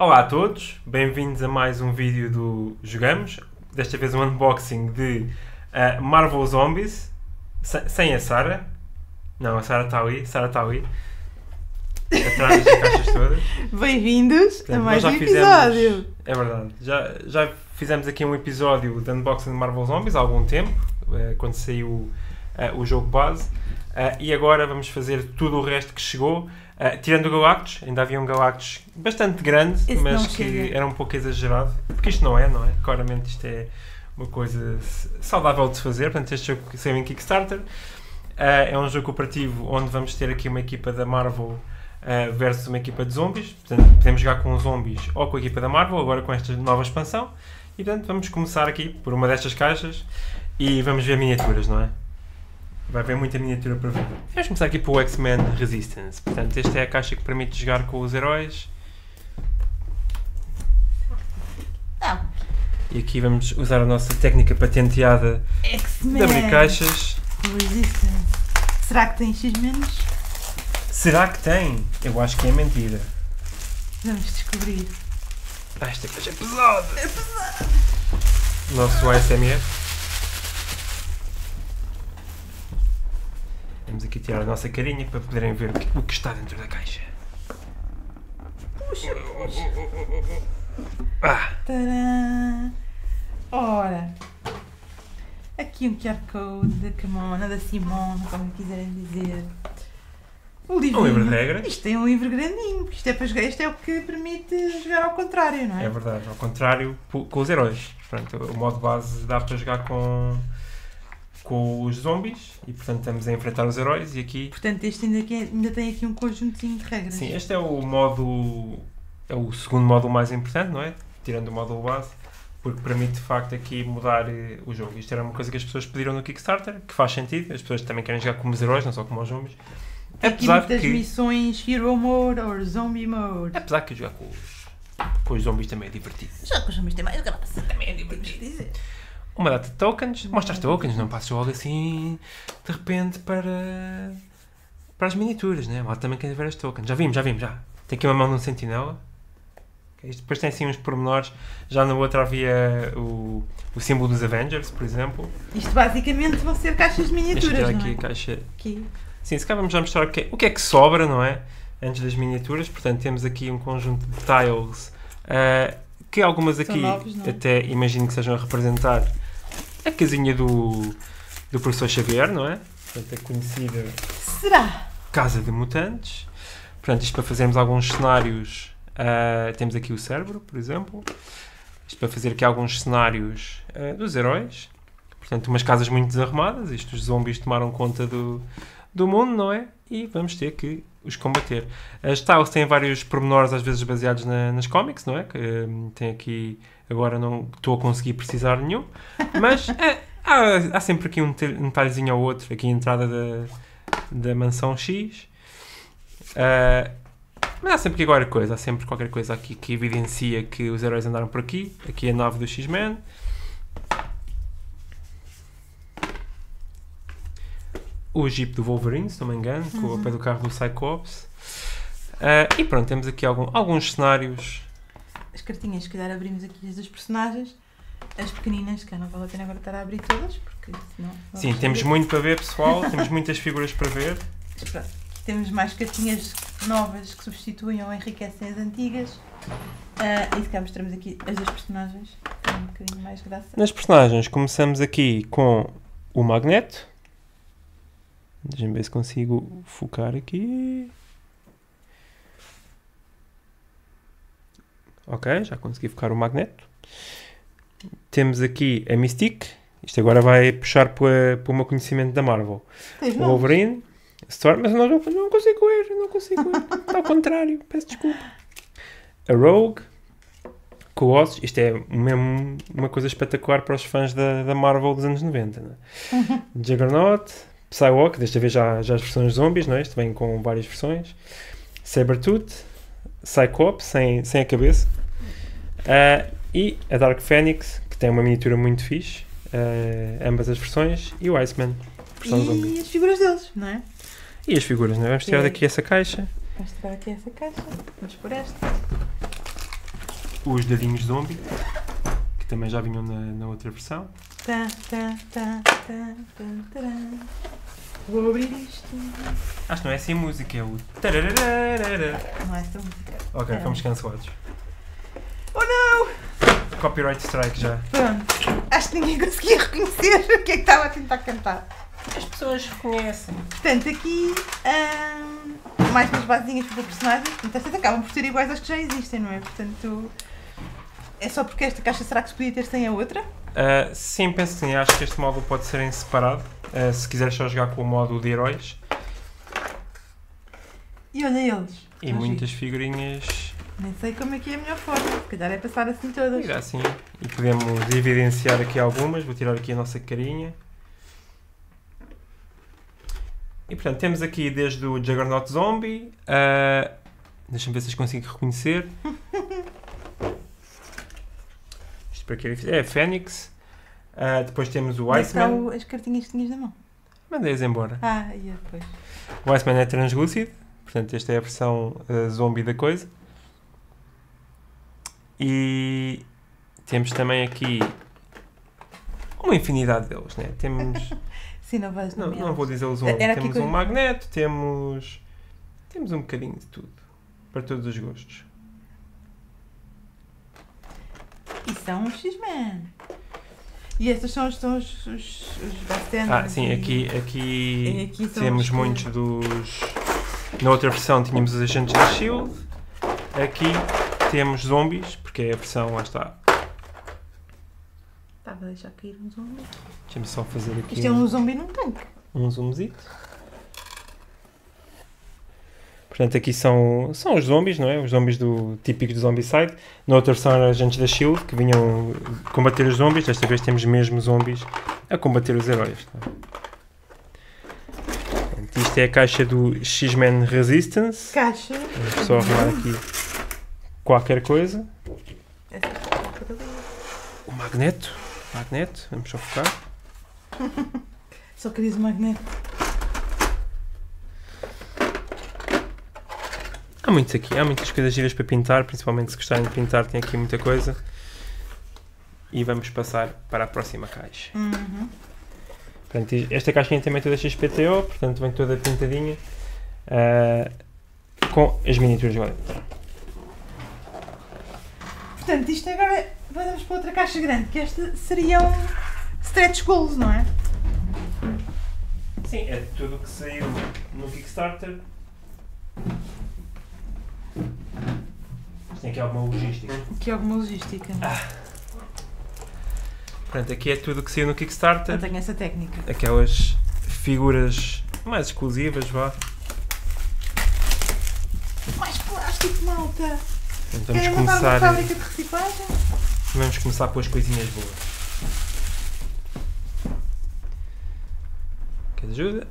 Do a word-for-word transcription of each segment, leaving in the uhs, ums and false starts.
Olá a todos, bem-vindos a mais um vídeo do Jogamos. Desta vez um unboxing de uh, Marvel Zombies, se, sem a Sara. Não, a Sara está ali, Sara está ali. Atrás das caixas todas. Bem-vindos a Portanto, mais nós um já fizemos- episódio. É verdade, já, já fizemos aqui um episódio de unboxing de Marvel Zombies há algum tempo, uh, quando saiu uh, o jogo base. Uh, e agora vamos fazer tudo o resto que chegou. Uh, tirando o Galactus, ainda havia um Galactus bastante grande, Esse mas não que chega. era um pouco exagerado. Porque isto não é, não é? Claramente isto é uma coisa saudável de se fazer. Portanto, este jogo saiu em Kickstarter. Uh, é um jogo cooperativo onde vamos ter aqui uma equipa da Marvel uh, versus uma equipa de zombies. Portanto, podemos jogar com os zombies ou com a equipa da Marvel, agora com esta nova expansão. E portanto, vamos começar aqui por uma destas caixas e vamos ver miniaturas, não é? Vai haver muita miniatura para ver. Vamos começar aqui pelo X-Men Resistance. Portanto, esta é a caixa que permite jogar com os heróis. Não. E aqui vamos usar a nossa técnica patenteada de X-Men. abrir caixas. Resistance. Será que tem X-Menos? Será que tem? Eu acho que é mentira. Vamos descobrir. Ah, esta caixa é pesada. É pesado. Nosso A S M R. Vamos aqui tirar a nossa carinha para poderem ver o que, o que está dentro da caixa. Puxa, puxa. Ah, Tadã. Ora. Aqui um Q R Code da Camona, da Simone, como quiserem dizer. O livro. um livro de regras. Isto é um livro grandinho. Isto é, para jogar, isto é o que permite jogar ao contrário, não é? É verdade, ao contrário po- com os heróis. Portanto, o modo base dá para jogar com, com os zombies e portanto estamos a enfrentar os heróis e aqui... Portanto, este ainda, aqui- ainda tem aqui um conjuntinho de regras. Sim, este é o modo... é o segundo módulo mais importante, não é? Tirando o módulo base, porque permite de facto aqui mudar eh, o jogo. Isto era uma coisa que as pessoas pediram no Kickstarter, que faz sentido, as pessoas também querem jogar como os heróis, não só como os zombies. Tem aqui Apesar muitas que, missões Hero Mode ou Zombie Mode. apesar que jogar com os, com os zombies também é divertido. Já que os zombies têm mais graça, também é divertido dizer. Uma data de tokens, mostra as tokens, não passes logo assim de repente para, para as miniaturas, né? Lá também quer ver as tokens. Já vimos, já vimos, já. Tem aqui uma mão de um sentinela. Okay, isto depois tem assim uns pormenores. Já na outra havia o, o símbolo dos Avengers, por exemplo. Isto basicamente vão ser caixas de Deixa eu miniaturas, tirar não aqui é? a caixa. Aqui. Sim, se calhar vamos já mostrar o que, é, o que é que sobra, não é? Antes das miniaturas. Portanto, temos aqui um conjunto de tiles. Uh, que algumas São aqui novos, não é? até imagino que sejam a representar a casinha do, do professor Xavier, não é? Portanto, a conhecida Será? Casa de Mutantes. Portanto, isto para fazermos alguns cenários, uh, temos aqui o cérebro, por exemplo. Isto para fazer aqui alguns cenários uh, dos heróis. Portanto, umas casas muito desarrumadas. Isto, os zombies tomaram conta do, do mundo, não é? E vamos ter que os combater. As tiles têm vários pormenores, às vezes baseados na, nas cómics, não é? Que, um, tem aqui, agora não estou a conseguir precisar nenhum, mas é, há, há sempre aqui um, te- um detalhezinho ou outro, aqui a entrada da, da mansão X. Uh, mas há sempre aqui qualquer coisa, há sempre qualquer coisa aqui que evidencia que os heróis andaram por aqui. Aqui a nave do X-Men. O Jeep do Wolverine, se não me engano, com o pé do carro do Cyclops. Uh, e pronto, temos aqui algum, alguns cenários. As cartinhas, se calhar abrimos aqui as dos personagens. As pequeninas, que não vale a pena agora estar a abrir todas, porque senão... vamos Sim, temos saber. muito para ver, pessoal. Temos muitas figuras para ver. Mas pronto, aqui temos mais cartinhas novas que substituem ou enriquecem as antigas. Ah, e se calhar mostramos aqui as das personagens, que tem um bocadinho mais graça. Nas personagens, começamos aqui com o Magneto. Deixa-me ver se consigo focar aqui. Ok, já consegui focar o Magneto. Temos aqui a Mystique. Isto agora vai puxar para, para o meu conhecimento da Marvel. Tens O nomes? Wolverine, Storm, mas não, não, não consigo ver, não consigo ver. Está ao contrário, peço desculpa. A Rogue, Colossus, isto é mesmo uma coisa espetacular para os fãs da, da Marvel dos anos noventa. Não é? Juggernaut, Psylocke, desta vez já, já as versões zombies, não é? Isto vem com várias versões. Sabretooth, Cyclops, sem, sem a cabeça. Uh, e a Dark Phoenix, que tem uma miniatura muito fixe. Uh, ambas as versões. E o Iceman, versão zombie. E as figuras deles, não é? E as figuras, não é? Vamos tirar daqui essa caixa. Vamos tirar aqui essa caixa. Vamos por esta. os dadinhos zombie, que também já vinham na, na outra versão. Tá, tá, tá, tá, tá, tá. Vou abrir isto. Acho que não é assim a música, é o tarararara. Não é esta música. Ok, É. fomos cancelados. Oh não! Copyright strike já. Pronto. Acho que ninguém conseguia reconhecer o que é que estava a tentar cantar. As pessoas reconhecem. Portanto, aqui hum, mais umas basezinhas para personagens. Portanto, estas acabam por ser iguais às que já existem, não é? Portanto, é só porque esta caixa será que se podia ter sem a outra? Uh, sim, penso que sim. Acho que este módulo pode ser em separado. Uh, se quiseres só jogar com o módulo de heróis. E olha eles. E Estão muitas giros. figurinhas. Nem sei como é que é a melhor forma. Se calhar é passar assim todas. E assim. E podemos evidenciar aqui algumas. Vou tirar aqui a nossa carinha. E portanto, temos aqui desde o Juggernaut Zombie. Uh, Deixa-me ver se vocês conseguem reconhecer. Isto para que é a Fênix. Uh, depois temos o Onde está Iceman. o- as cartinhas que tinhas na mão? Mandei-as embora. Ah, e depois. O Iceman é translúcido. Portanto, esta é a versão uh, zombie da coisa. E temos também aqui uma infinidade deles, né? Temos... Sim, não vais Não, nomear. não vou dizer os nomes. Era aqui Temos coisa- um magneto, temos... Temos um bocadinho de tudo. Para todos os gostos. E são os X-Men. E estes são os, são os, os, os bystanders Ah, sim, e- aqui, e aqui, aqui são temos os que- muitos dos... Na outra versão tínhamos os agentes da Shield. Aqui temos zombies, porque é a versão, lá está. Estava a deixar cair um zombi. Deixa-me só fazer aqui Isto é um zombi num tanque. um zoomzito. Portanto, aqui são, são os zombies, não é? Os zombies do, típicos do Zombicide. Na outra versão eram agentes da Shield, que vinham combater os zombies. Desta vez temos mesmo zombies a combater os heróis. Tá? Portanto, isto é a caixa do X-Men Resistance. Caixa. Vamos só arrumar aqui qualquer coisa. Essa é por ali. O magneto. Magneto. Vamos só focar. Só querias o magneto. Há muitos aqui. Há muitas coisas giras para pintar. Principalmente se gostarem de pintar, tem aqui muita coisa. E vamos passar para a próxima caixa. Uhum. Portanto, esta caixinha também é toda X P T O, portanto vem toda pintadinha uh, com as miniaturas lá dentro. Portanto, isto agora vamos para outra caixa grande, que esta seriam stretch goals, não é? Sim, é tudo o que saiu no Kickstarter. Tem aqui alguma logística. Aqui alguma logística. Não é? Ah. Portanto, aqui é tudo o que saiu no Kickstarter. Eu tenho essa técnica. Aquelas figuras mais exclusivas, vá. Mais plástico, malta! Então, vamos Querem montar uma começar, fábrica de reciclagem? vamos começar com as coisinhas boas. Quer ajuda?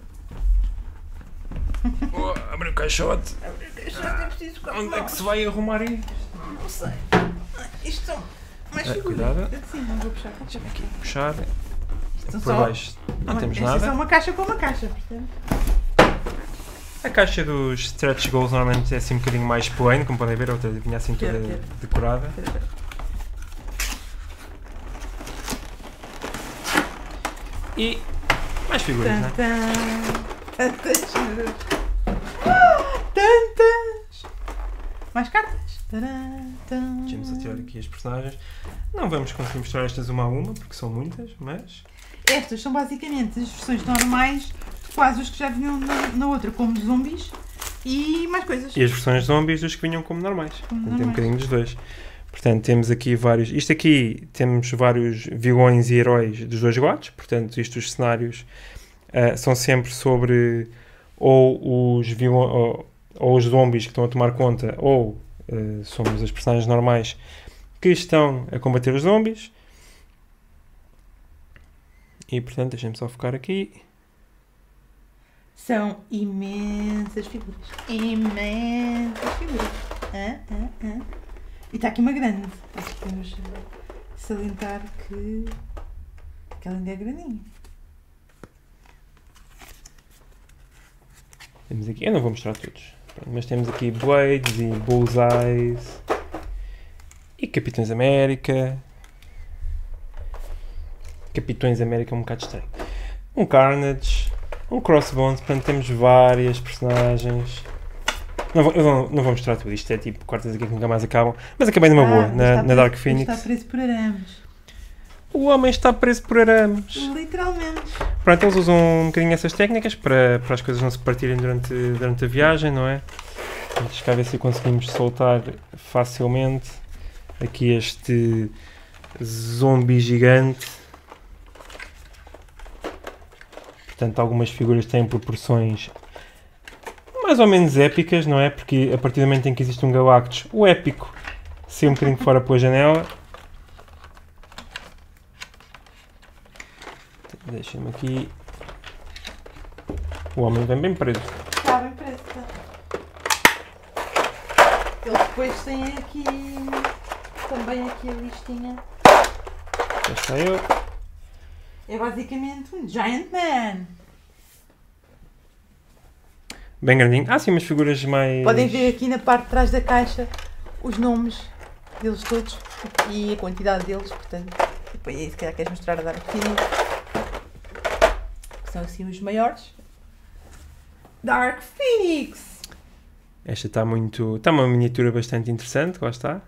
Oh, abre o caixote. Já preciso ficar Onde é que se vai arrumar isto? Não sei. Isto são mais Ah, figuras. cuidado. Sim, não vou puxar. Deixa-me aqui puxar. Isto são Por só- baixo não temos Esta é nada. uma caixa com uma caixa, portanto. A caixa dos stretch goals normalmente é assim um bocadinho mais plain, como podem ver, a outra vinha assim toda Quero, quero. decorada. E mais figuras, não é? Tan, tantas. Ah, tantas. Mais cartas. Taran, tan. Deixa-me só tirar aqui as personagens. Não vamos conseguir mostrar estas uma a uma, porque são muitas, mas... Estas são basicamente as versões normais de quase os que já vinham na, na outra, como zombies e mais coisas. E as versões zombies dos que vinham como normais. Como Portanto, tem um normais. bocadinho dos dois. Portanto, temos aqui vários... Isto aqui, temos vários vilões e heróis dos dois lados. Portanto, isto, os cenários ah, são sempre sobre ou os vilões... Ou, ou os zombies que estão a tomar conta, ou ah, somos as personagens normais que estão a combater os zombies. E, portanto, deixem-me só focar aqui. São imensas figuras. Imensas figuras. Ah, ah, ah. E está aqui uma grande. Acho que temos de salientar que, que ela ainda é grandinha. Temos aqui, eu não vou mostrar todos, pronto, mas temos aqui Blades e Bullseyes e Capitães América. Capitães América é um bocado estranho. Um Carnage. Um Crossbones. Portanto, temos várias personagens. Não vou, eu não, não vou mostrar tudo. Isto é tipo quartas aqui que nunca mais acabam. Mas acabei numa boa, Ah, na, está na preso- Dark Phoenix. Está preso por arames. O homem está preso por arames. Literalmente. Pronto, eles usam um bocadinho essas técnicas para, para as coisas não se partirem durante, durante a viagem, não é? Deixa cá ver se conseguimos soltar facilmente aqui este zombie gigante. Portanto, algumas figuras têm proporções mais ou menos épicas, não é? Porque a partir do momento em que existe um Galactus, o épico sai um bocadinho fora pela janela. Deixa-me aqui. O homem vem bem preso. Está bem preso. Tá. Eles depois têm aqui também aqui a listinha. Já está eu. É basicamente um Giant Man. Bem grandinho. Ah, sim, umas figuras mais... Podem ver aqui na parte de trás da caixa os nomes deles todos e a quantidade deles, portanto. E depois aí se calhar queres mostrar a Dark Phoenix. Que são assim os maiores. Dark Phoenix! Esta está muito... Está uma miniatura bastante interessante, lá está.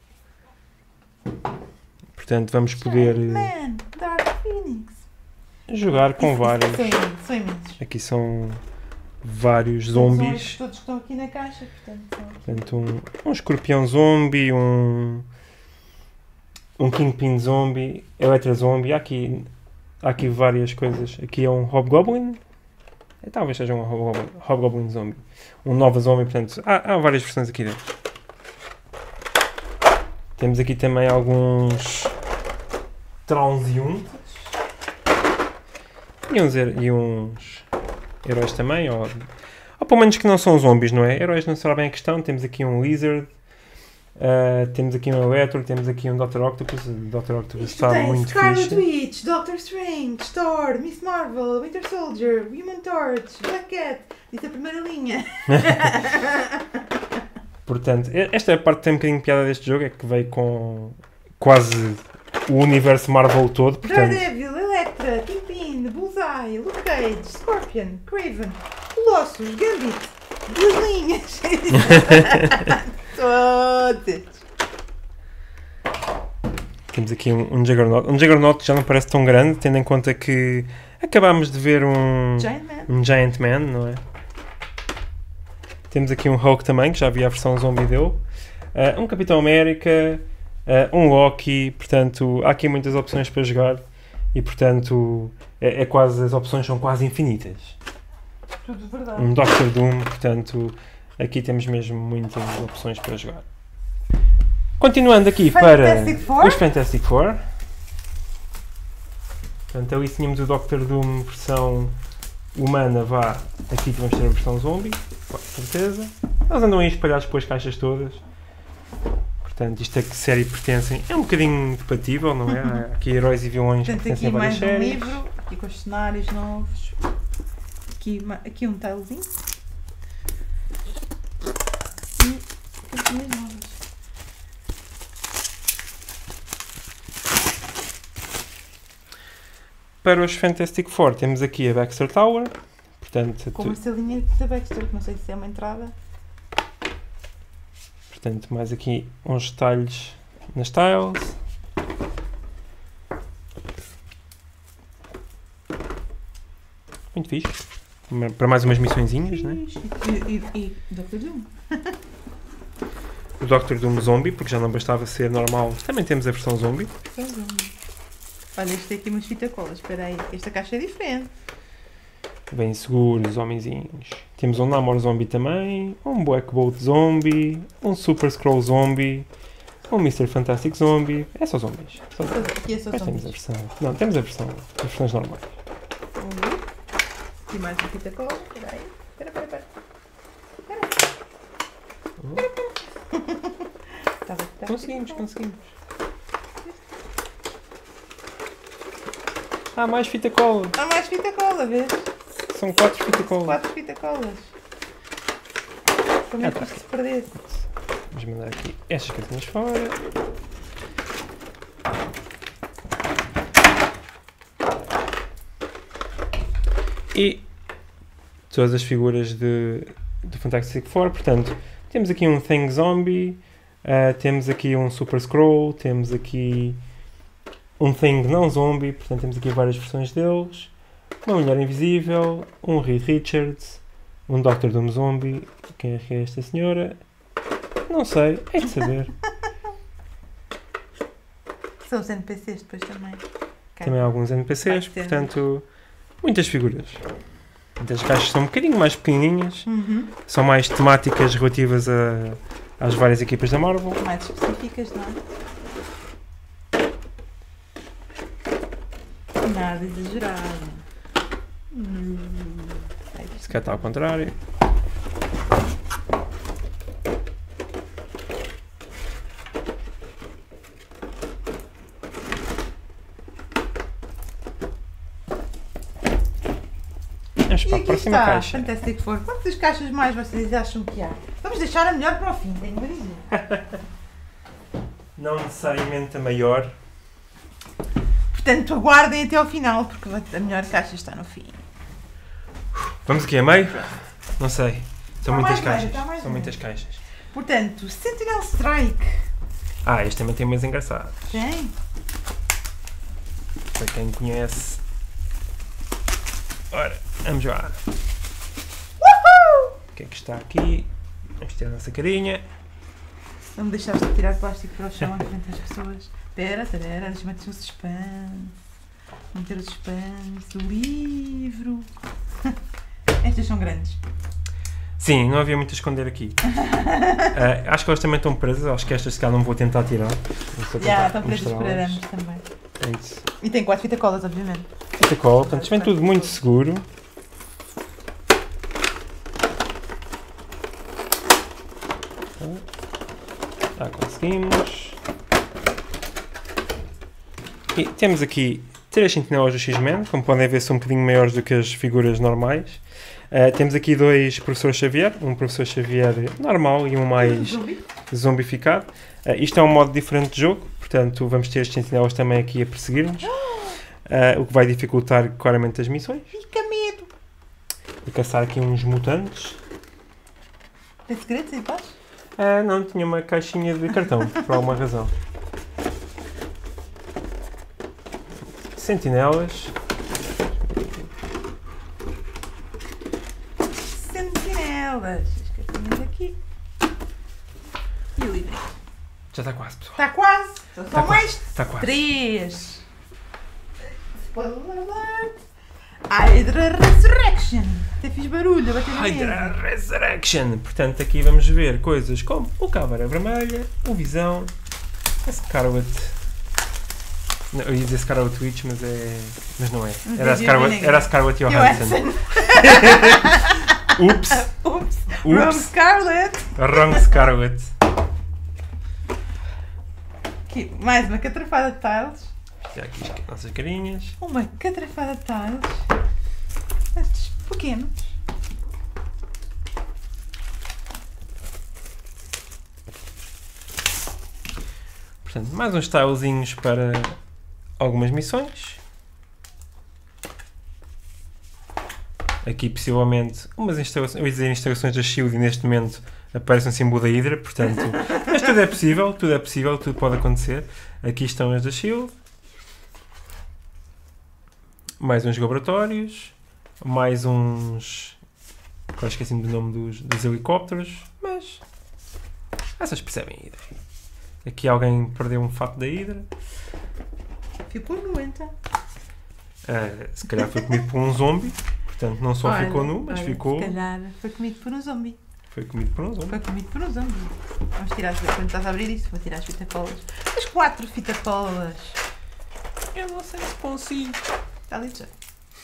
Portanto, vamos poder Giant Man, Dark Phoenix. jogar com Isso- isso vários... São imensos, são imensos. Aqui são vários São zombies. estes todos que estão aqui na caixa, portanto. São... Portanto, um, um escorpião zombie, um... Um Kingpin zombie, Electra zombie. Há aqui, há aqui várias coisas. Aqui é um Hobgoblin. É, talvez seja um Hobgoblin, Hobgoblin zombie. Um Nova zombie, portanto, há, há várias versões aqui dentro. Temos aqui também alguns transeuntes. E uns, her- e uns heróis também, ou, ou pelo menos que não são zombies, não é? Heróis não será bem a questão. Temos aqui um Lizard, uh, temos aqui um Electro, temos aqui um doutor Octopus. O doutor Octopus Isto está tem muito Scarlet fixe. Witch, Doctor Strange, Thor, Miss Marvel, Winter Soldier, Human Torch, Black Cat. Disse a primeira linha. Portanto, e- esta é a parte que tem um bocadinho de piada deste jogo, é que veio com quase o universo Marvel todo, portanto... Daredevil, Electra, Kingpin, Bullseye, Luke Cage, Scorpion, Craven, Colossus, Gambit. Duas linhas. Todas. Temos aqui um, um Juggernaut. Um Juggernaut que já não parece tão grande, tendo em conta que acabámos de ver um Giant Man. um Giant Man, não é? Temos aqui um Hulk também, que já havia a versão zombie dele. Uh, um Capitão América, uh, um Loki, portanto, há aqui muitas opções para jogar e, portanto, é, é quase, as opções são quase infinitas. Tudo verdade. Um Doctor Doom, portanto, aqui temos mesmo muitas opções para jogar. Continuando aqui Fantastic para Four? os Fantastic Four. Portanto, ali tínhamos o Doctor Doom versão humana, vá. Aqui vamos ter a versão zombie, com certeza. Eles andam aí espalhados pelas caixas todas. Portanto, isto a que série pertencem é um bocadinho debatível, não é? Há aqui heróis e vilões que Portanto, pertencem aqui a várias mais um séries. livro, aqui com os cenários novos. Aqui, ma- aqui um tilezinho. E cartinhas novas. Para os Fantastic Four temos aqui a Baxter Tower. Portanto, Com tu- uma salinha da Baxter, que não sei se é uma entrada. portanto, mais aqui uns detalhes nas tiles. Muito fixe. Uma- Para mais umas missõezinhas, né? E, e, e doutor Doom. O Doctor Doom Zombie, porque já não bastava ser normal. Também temos a versão zombie. Olha, isto tem aqui umas fita colas. Espera aí, esta caixa é diferente. Bem seguros, homenzinhos. Temos um Namor Zombie também. Um Black Bolt Zombie. Um Super Scroll Zombie. Um mister Fantastic Zombie. É só zombies. Só zombies. Aqui é só Depois temos a zombies. versão. Não, temos a versão. As versões normais. Vamos ver. Aqui mais uma fita cola. Espera aí. Espera, espera, espera. Tá bem, tá. Conseguimos, conseguimos. Ah, mais fita cola. Há mais fita cola, vês? São quatro fita cola. Quatro fita colas. Como é Ah, que tá isto se perder? Vamos mandar aqui estas cartinhas fora. E todas as figuras de, do Fantastic Four. Portanto, temos aqui um Thing Zombie, uh, temos aqui um Super Skrull, temos aqui um Thing não zombie, portanto temos aqui várias versões deles, uma Mulher Invisível, um Reed Richards, um doutor Doom Zombie. Quem é que é esta senhora? Não sei, é de saber. São os N P Cs depois também. Também há alguns N P Cs, portanto, muitas figuras. As caixas são um bocadinho mais pequenininhas, Uhum. são mais temáticas relativas a, às várias equipas da Marvel. Mais específicas, não é? Nada exagerado. Hum. Se calhar está ao contrário. Vamos E para a aqui próxima está, caixa. Fantastic Four. Quantas caixas mais vocês acham que há? Vamos deixar a melhor para o fim, tenho que dizer. Não necessariamente a maior. Portanto, aguardem até ao final, porque a melhor caixa está no fim. Vamos aqui a meio? Não sei. São Está muitas mais velho, caixas. está mais São muitas velho. caixas. Portanto, Sentinel Strike. Ah, este também tem umas engraçadas. Tem? Para quem conhece. Ora, vamos lá. Uhul! O que é que está aqui? Vamos tirar a nossa carinha. Não me deixaste de tirar plástico para o chão à frente das pessoas. Espera, espera, deixa-me meter o suspense. Meter o suspense. O livro. Estas são grandes. Sim, não havia muito a esconder aqui. uh, acho que elas também estão presas. Acho que estas se calhar não vou tentar tirar. Vou só Já, tentar estão presas por mostrá-las. arames também. É isso. E tem quatro fita colas, obviamente. Esta cola, portanto, isto vem tudo muito seguro. Já conseguimos. E temos aqui três sentinelas do X-Men, como podem ver são um bocadinho maiores do que as figuras normais. Uh, temos aqui dois Professor Xavier, um Professor Xavier normal e um mais Zumbi. zombificado. Uh, isto é um modo diferente de jogo, portanto vamos ter as sentinelas também aqui a perseguir-nos, uh, o que vai dificultar claramente as missões. Fica medo. Vou caçar aqui uns mutantes. Tem segredos aí baixo? Uh, não, tinha uma caixinha de cartão, por alguma razão. Sentinelas. Sentinelas. As cartinhas aqui. E o livro. Já está quase, pessoal. Está quase. Só Está são mais Está quase. três. Spoiler alert. Hydra Resurrection. Até fiz barulho a bater na Hydra mesa. Resurrection. Portanto, aqui vamos ver coisas como o Caveira Vermelha, o Visão, a Scarlet. Não, eu ia dizer Scarlet Witch, mas é. Mas não é. Mas Era a é Scarlet, Negra. era a Scarlet Johansson. Johansson. Ups! Ups. Wrong Ups! Scarlet. Wrong Scarlet. Aqui, mais uma catrafada de tiles. Já aqui as nossas carinhas. Uma catrafada de tiles. Estes pequenos. Portanto, mais uns tilezinhos para algumas missões. Aqui, possivelmente, umas instalações, eu ia dizer instalações da Shield e neste momento aparece um símbolo da Hydra, portanto, mas tudo é possível, tudo é possível, tudo pode acontecer. Aqui estão as da Shield. Mais uns laboratórios. Mais uns... Agora esqueci-me do nome dos, dos helicópteros, mas essas percebem a Hydra. Aqui alguém perdeu um fato da Hydra. Ficou nu então. Uh, se calhar foi comido por um zombie. Portanto, não só Olha, ficou nu, mas olha, ficou... Se calhar foi comido por um zombie. Foi comido por um zombie. Foi comido por um zombie. Vamos tirar as quando estás a abrir isso, vou tirar as fita-colas. As quatro fita-colas. Eu não sei se consigo. Está ali já.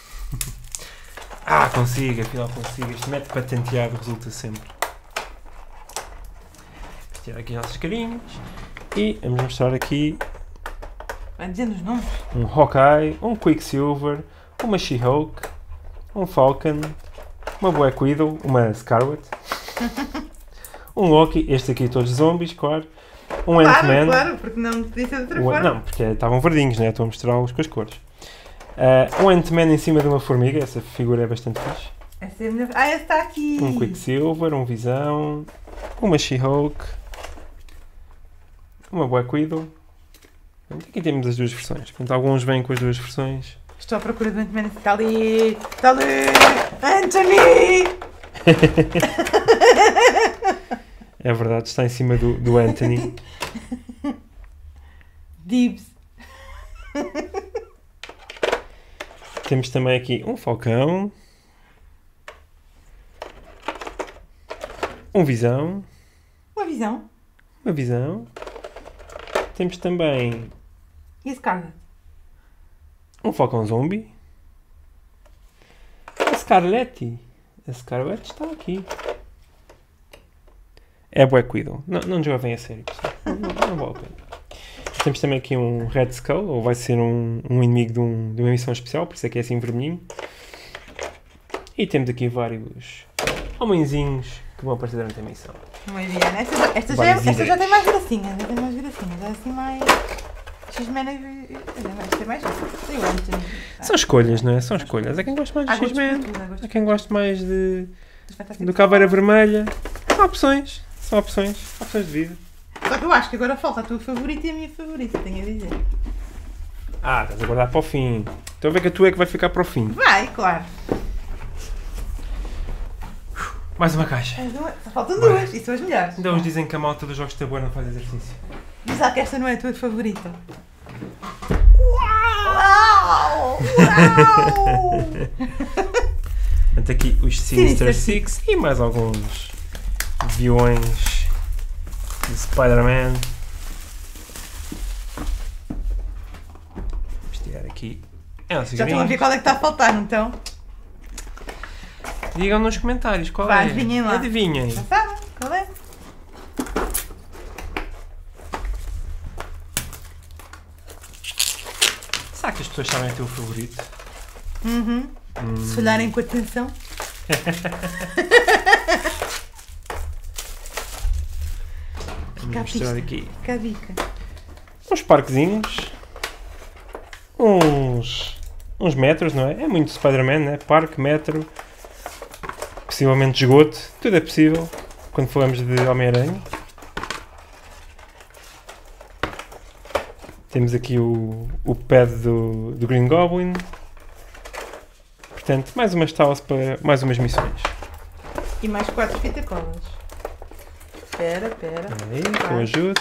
Ah, consigo, afinal consigo. Este método patenteado resulta sempre. Vamos tirar aqui as nossas carinhas. E vamos mostrar aqui Vai dizendo os nomes. um Hawkeye, um Quicksilver, uma She-Hulk, um Falcon, uma Black Widow, uma Scarlet, um Loki, este aqui todos zombies, claro, um Claro, Ant-Man. claro, porque não podia ser de outra o- forma. Não, porque estavam verdinhos, né? Estou a mostrá-los com as cores. Uh, um Ant-Man em cima de uma formiga, essa figura é bastante fixe. Essa é a minha... Ah, esse está aqui! Um Quicksilver, um Visão, uma She-Hulk, uma Black Widow. Aqui temos as duas versões. Portanto, alguns vêm com as duas versões. Estou à procura do Ant-Man. Está ali! Está ali! Anthony! É verdade, está em cima do, do Anthony. Dibs. Temos também aqui um Falcão. Um Visão. Uma visão. Uma Visão. Temos também E a Scarlet? um Falcão Zombie. A Scarlet. A Scarlet está aqui. É Black Widow. Não, não jovem a sério, pessoal. Não, não, não vale a pena. Temos também aqui um Red Skull, ou vai ser um, um inimigo de, um, de uma missão especial, por isso é que é assim vermelhinho. E temos aqui vários homenzinhos que vão aparecer durante a missão. Uma Diana. Esta, já- esta, já, é- esta já tem mais gracinha. Já tem mais gracinha. Já é assim mais... X-Men é... Esta é mais... Eu Anthony. São escolhas, não é? São escolhas. Há quem goste mais de Ah, gosto X-Men, de tudo, gosto há de quem goste mais de, Dos Fantásticos. do Caveira Vermelha. São opções. São opções. Opções de vida. Só que eu acho que agora falta a tua favorita e a minha favorita, tenho a dizer. Ah, estás a guardar para o fim. Estou a ver que a tua é que vai ficar para o fim. Vai, claro. Mais uma caixa. As duas- Só faltam Vai. duas e são as melhores. Ainda uns dizem que a malta dos jogos de tabuleiro não faz exercício. Diz lá que esta não é a tua favorita. Uau! Uau! Portanto, aqui os Sinister Sinister Six e mais alguns vilões de Spider-Man. Vamos tirar aqui. É um Já estão a ver cigarinho. qual é que está a faltar, então? Digam nos comentários qual Vai, é. adivinhem lá. Adivinhem. Já sabem? Qual é? Será que as pessoas sabem o teu favorito? Uhum. Hum, Se olharem com atenção. Vamos Cá mostrar pista. aqui Fica a dica. uns parquezinhos. Uns. Uns metros, não é? É muito Spider-Man, né? Parque, metro. Possivelmente esgoto. Tudo é possível quando falamos de Homem-Aranha. Temos aqui o, o pad do, do Green Goblin. Portanto, mais umas talas para mais umas missões. E mais quatro fita colas. Espera, espera. Aí, com o ajuste.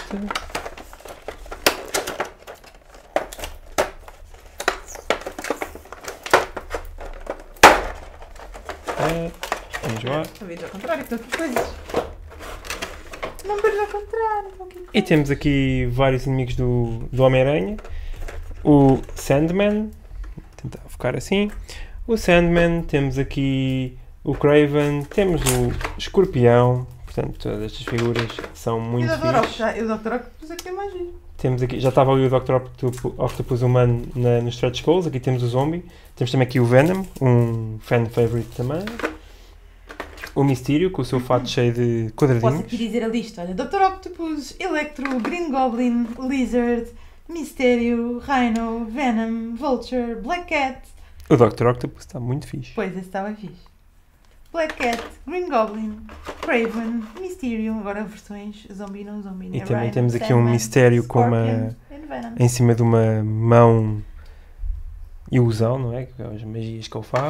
É, vamos lá. Não vejo ao contrário, estão aqui coisas. Não vejo ao contrário, estão aqui coisas. E temos aqui vários inimigos do, do Homem-Aranha. O Sandman. Vou tentar focar assim. O Sandman. Temos aqui o Craven. Temos o Escorpião. Portanto, todas estas figuras são E muito o doutor fixes. Octopus, o doutor Octopus aqui é mais giro. Temos aqui, já estava ali o doutor Octopus, Octopus humano na, nos Stretch Goals. Aqui temos o Zombie. Temos também aqui o Venom, um fan favorite também. O Mysterio, com o seu fato cheio de Posso aqui quadradinhos. dizer a lista. Olha, doutor Octopus, Electro, Green Goblin, Lizard, Mysterio, Rhino, Venom, Vulture, Black Cat. O doutor Octopus está muito fixe. Pois, esse estava fixe. Black Cat, Green Goblin, Craven, Mysterio, agora versões zombie não zombie. E né? também Rhino, temos aqui um Sandman, Mysterio com uma, Scorpion and Venom. em cima de uma mão ilusão, não é? Que é as magias que ele faz.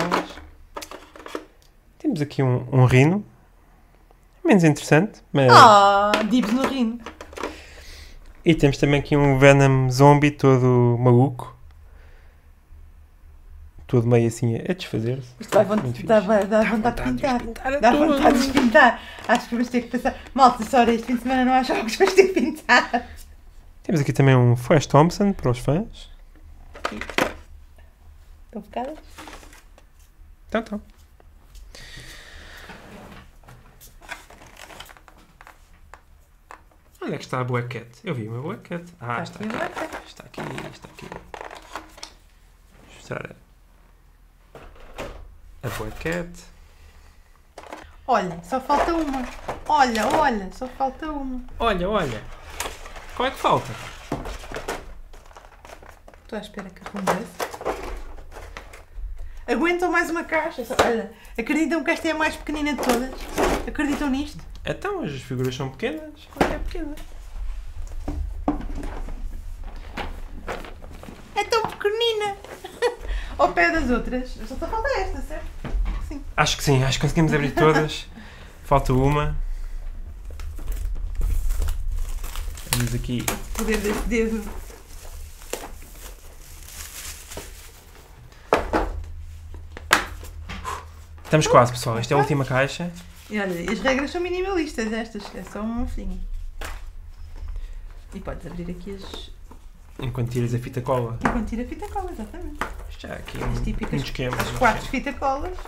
Temos aqui um, um rino. Menos interessante, mas... Ah, Dibs no Rino. E temos também aqui um Venom zombie todo maluco. Todo meio assim a desfazer-se. Isto dá, Muito vontade, fixe. dá, dá vontade de pintar. Dá vontade de pintar. Acho que vamos ter que pensar. Malta, só este fim de semana não há jogos, vamos ter que pintar. Temos aqui também um Flash Thompson para os fãs. Estão focadas? Então, então. Onde é que está a Black Cat? Eu vi uma Black Cat. Ah, está aqui. Está aqui, está aqui. Vou mostrar a, a Black Cat. Olha, só falta uma. Olha, olha, só falta uma. Olha, olha. Qual é que falta? Estou à espera que arrume esse. Aguentam mais uma caixa. Olha, acreditam que esta é a mais pequenina de todas? Acreditam nisto? Então, as figuras são pequenas. Claro que é pequena. É tão pequenina! Ao pé das outras. Só está a falta esta, certo? Sim. Acho que sim, acho que conseguimos abrir todas. Falta uma. Vamos aqui. O poder desse dedo. Estamos quase, pessoal. Esta é a última caixa. E olha, as regras são minimalistas estas. É só uma folhinha. E podes abrir aqui as... Enquanto tiras a fita cola. Enquanto tira a fita cola, exatamente. Isto já é aqui As um, típicas, um esquema. as um quatro esquema. fita colas.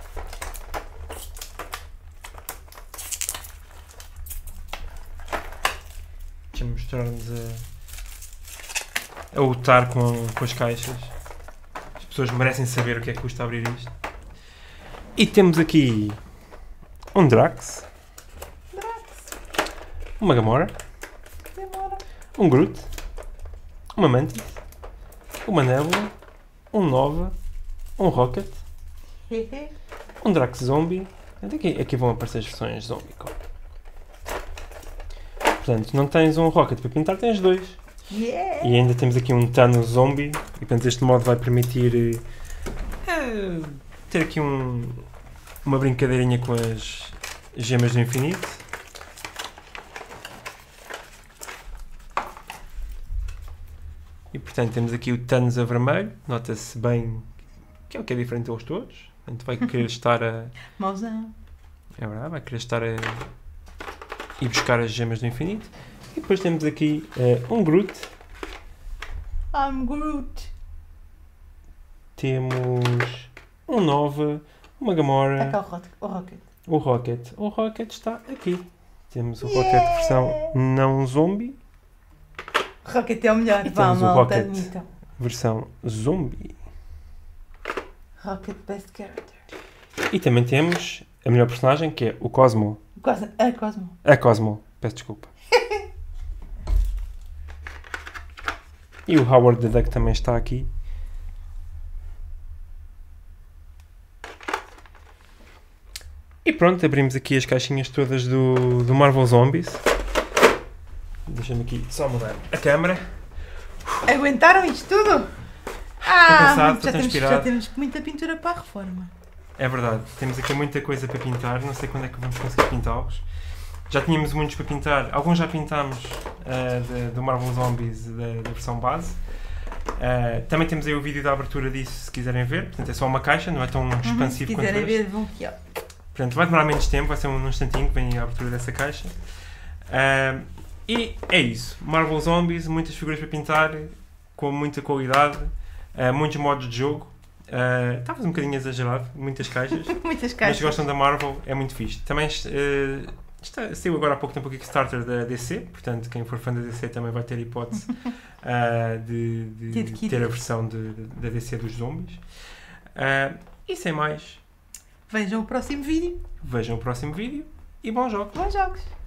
Deixa-me mostrar-nos a, a lutar com, com as caixas. As pessoas merecem saber o que é que custa abrir isto. E temos aqui um Drax, Drax. uma Gamora, Demora. um Groot, uma Mantis, uma Nebula, um Nova, um Rocket, Hehe. um Drax Zombie. Aqui, aqui vão aparecer as versões Zombie. Portanto, não tens um Rocket para pintar, tens dois. Yeah. E ainda temos aqui um Thanos Zombie. E portanto este modo vai permitir eh, ter aqui um, uma brincadeirinha com as gemas do infinito. E portanto temos aqui o Thanos a vermelho. Nota-se bem que é o que é diferente deles todos. Portanto vai querer estar a... Mauzão. É verdade, vai querer estar a ir buscar as gemas do infinito. E depois temos aqui uh, um Groot. I'm Groot. Temos um Nova, uma Gamora, Está cá o, Rot o Rocket. o Rocket. O Rocket está aqui. Temos o Yeah. Rocket versão não zombie, Rocket é o melhor. E Vá, temos o malta, Rocket. admitam. versão zombie. Rocket Best Character. E também temos a melhor personagem, que é o Cosmo. Quase, a Cosmo. A Cosmo, peço desculpa. E o Howard the Duck também está aqui. E pronto, abrimos aqui as caixinhas todas do, do Marvel Zombies. Deixa-me aqui só mudar a câmera. Aguentaram isto tudo? Estou Ah, cansado, muito- estou já, temos, transpirado. já temos muita pintura para a reforma. É verdade, temos aqui muita coisa para pintar, não sei quando é que vamos conseguir pintá-los. Já tínhamos muitos para pintar, alguns já pintámos uh, de- do Marvel Zombies da, da versão base. Uh, também temos aí o vídeo da abertura disso, se quiserem ver. Portanto, é só uma caixa, não é tão Uhum, se expansivo quanto quiserem este. ver, vão aqui, ó. Portanto, vai demorar menos tempo, vai ser um, num instantinho que vem a abertura dessa caixa. Uh, e é isso. Marvel Zombies, muitas figuras para pintar, com muita qualidade, uh, muitos modos de jogo. Uh, Estavas um bocadinho exagerado, muitas caixas. Muitas Mas caixas. se gostam da Marvel, é muito fixe. Também uh, está, saiu agora há pouco tempo o Kickstarter da D C, portanto, quem for fã da D C também vai ter hipótese uh, de, de De adquirir. ter a versão de, de- da D C dos zombies. Uh, e sem mais, Vejam o próximo vídeo. vejam o próximo vídeo e bons jogos! Bons jogos.